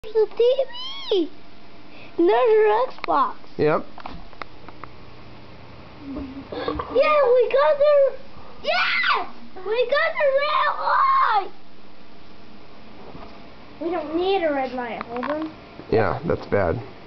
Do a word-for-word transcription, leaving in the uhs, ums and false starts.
There's the T V. And there's your Xbox. Yep. Yeah, we got the... Yes! We got the red light! We don't need a red light, hold on. Yeah, that's bad.